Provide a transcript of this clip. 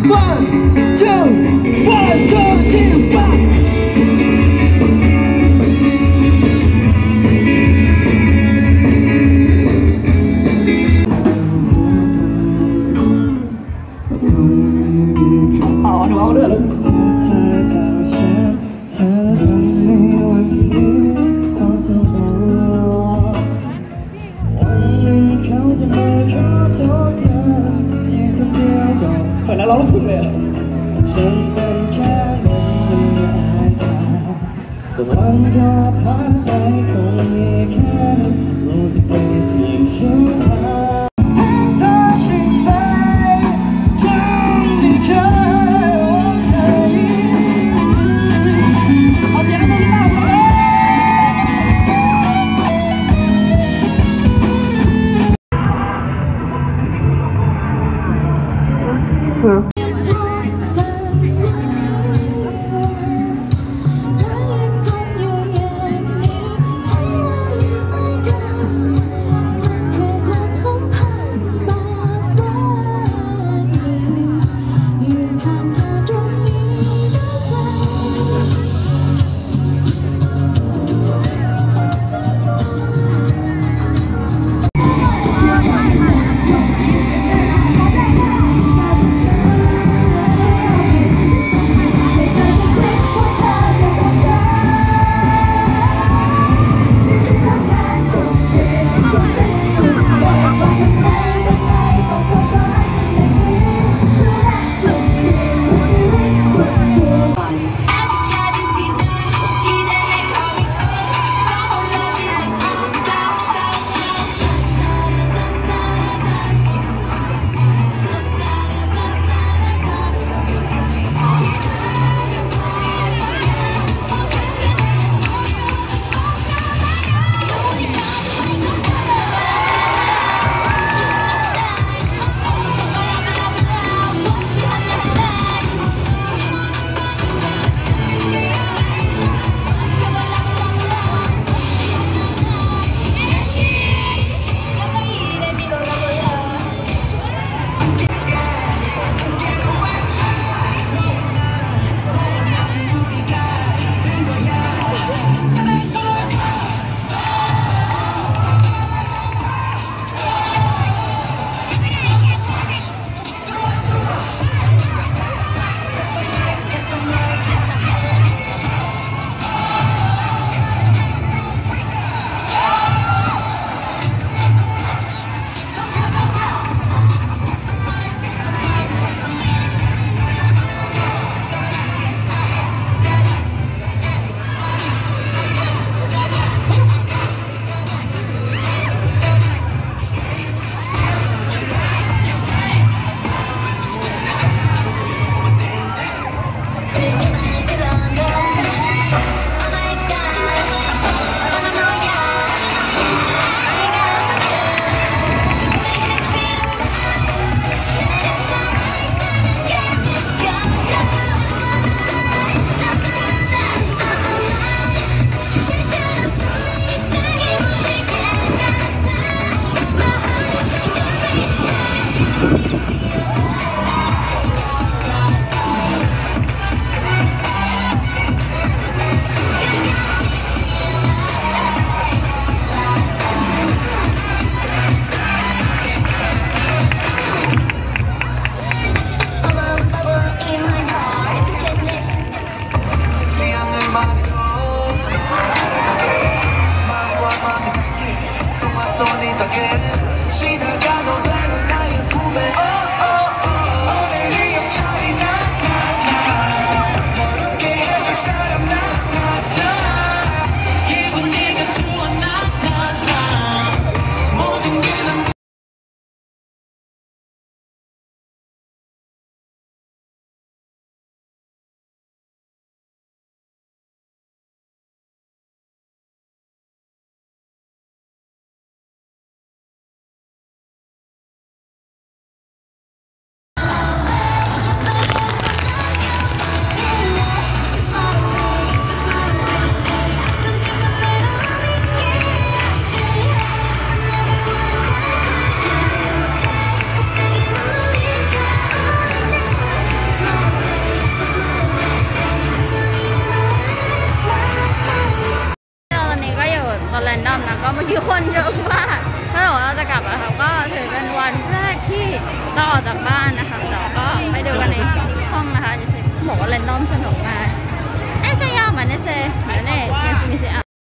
One, two, one, two, three, one. เอาด้วยลูกเธอเท่าฉันเธอและมันในวันนี้ต้องเท่าตัววันหนึ่งเขาจะมาขอโทษเธอเพียงคำเดียวก็เปิดแล้วร้องลูกทุ่งเลยฉันเป็นแค่มันไม่อายตาสักวันก็ผ่านไปคงมีแค่รู้สึกเป็นเพียงชั่วคราวนี้คนเยอะมากถ้าบอกว่าเราจะกลับอะค่ะก็ถือเป็นวันแรกที่เราออกจากบ้านนะคะเราก็ไปดูกันในห้องนะคะจะบอกว่าเรนดอมสนุกมากเอเซยาเหมือนเอเซเหมือนเอเอสมิเซีย